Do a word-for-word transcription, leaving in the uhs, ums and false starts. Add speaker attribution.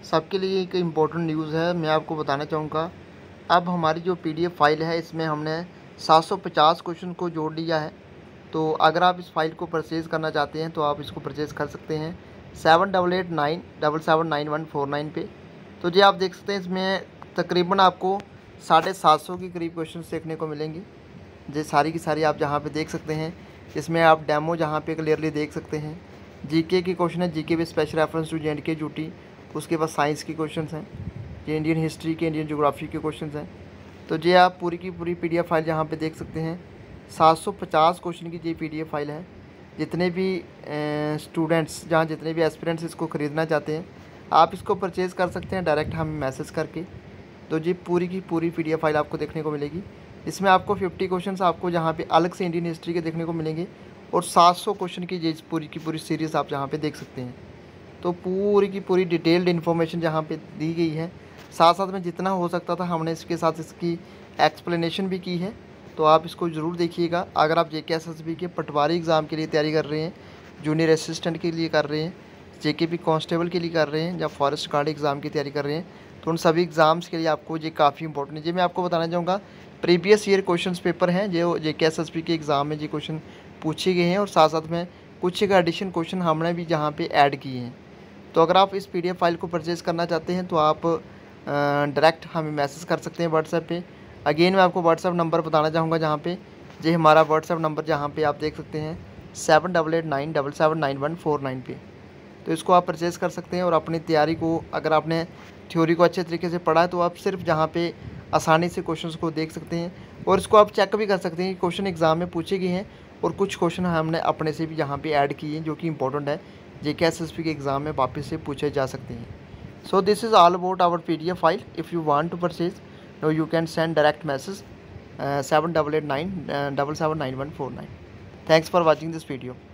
Speaker 1: सबके लिए एक इम्पोर्टेंट न्यूज़ है, मैं आपको बताना चाहूँगा। अब हमारी जो पीडीएफ फाइल है इसमें हमने सात सौ पचास क्वेश्चन को जोड़ लिया है। तो अगर आप इस फाइल को परचेज़ करना चाहते हैं तो आप इसको परचेज़ कर सकते हैं seven double eight nine double seven nine one four nine पे। तो जी आप देख सकते हैं इसमें तकरीबन आपको साढ़े सात सौ के करीब क्वेश्चन देखने को मिलेंगे। ये सारी की सारी आप जहाँ पे देख सकते हैं। इसमें आप डेमो जहाँ पे क्लियरली देख सकते हैं। जीके की क्वेश्चन है, GK with special reference to J and K UT. उसके बाद साइंस की क्वेश्चन हैं, ये इंडियन हिस्ट्री के, इंडियन ज्योग्राफी के क्वेश्चन हैं। तो ये आप पूरी की पूरी पीडीएफ फाइल जहाँ पे देख सकते हैं सात सौ पचास क्वेश्चन की ये पीडीएफ फाइल है। जितने भी स्टूडेंट्स जहाँ जितने भी एस्पिरेंट्स इसको ख़रीदना चाहते हैं आप इसको परचेज़ कर सकते हैं डायरेक्ट हमें मैसेज करके। तो जी पूरी की पूरी पीडीएफ फाइल आपको देखने को मिलेगी। इसमें आपको फिफ्टी क्वेश्चंस आपको जहाँ पे अलग से इंडियन हिस्ट्री के देखने को मिलेंगे और सात सौ क्वेश्चन की ये पूरी की पूरी सीरीज़ आप जहाँ पे देख सकते हैं। तो पूरी की पूरी डिटेल्ड इन्फॉर्मेशन जहाँ पे दी गई है, साथ साथ में जितना हो सकता था हमने इसके साथ इसकी एक्सप्लेनेशन भी की है। तो आप इसको ज़रूर देखिएगा। अगर आप जेके एसएसबी के पटवारी एग्ज़ाम के लिए तैयारी कर रहे हैं, जूनियर असिस्टेंट के लिए कर रहे हैं, जेकेपी कांस्टेबल के लिए कर रहे हैं या फॉरेस्ट गार्ड एग्ज़ाम की तैयारी कर रहे हैं, तो उन सभी एग्ज़ाम्स के लिए आपको ये काफ़ी इंपॉर्टेंट है। जी मैं आपको बताना चाहूँगा प्रीवियस ईयर क्वेश्चन पेपर हैं जो जेके एसएसबी के एग्ज़ाम में ये क्वेश्चन पूछे गए हैं और साथ साथ में कुछ एक एडिशन क्वेश्चन हमने भी जहाँ पे ऐड किए हैं। तो अगर आप इस पीडीएफ फाइल को परचेज़ करना चाहते हैं तो आप डायरेक्ट हमें मैसेज कर सकते हैं व्हाट्सएप पे। अगेन मैं आपको व्हाट्सएप नंबर बताना चाहूँगा जहाँ पे ये हमारा व्हाट्सएप नंबर जहाँ पे आप देख सकते हैं seven double eight nine double seven nine one four nine पे। तो इसको आप परचेज़ कर सकते हैं और अपनी तैयारी को, अगर आपने थ्योरी को अच्छे तरीके से पढ़ा है तो आप सिर्फ जहाँ पे आसानी से क्वेश्चंस को देख सकते हैं और इसको आप चेक भी कर सकते हैं कि क्वेश्चन एग्ज़ाम में पूछे गए हैं और कुछ क्वेश्चन हमने अपने से भी यहाँ पे ऐड किए हैं जो कि इंपॉर्टेंट है, जेके एसएसबी के एग्ज़ाम में वापस से पूछे जा सकते हैं। So this is all about our PDF file. If you want to purchase now you can send direct message seven double eight nine double seven nine one four nine. Thanks for watching this video.